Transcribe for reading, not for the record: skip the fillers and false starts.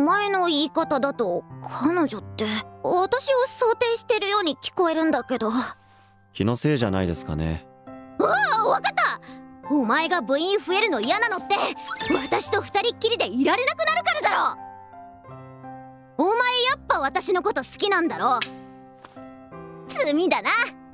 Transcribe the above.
前の言い方だと彼女って私を想定してるように聞こえるんだけど。 気のせいじゃないですかね。 わかった。お前が部員増えるの嫌なのって私と二人っきりでいられなくなるからだろ。お前やっぱ私のこと好きなんだろ。罪だな。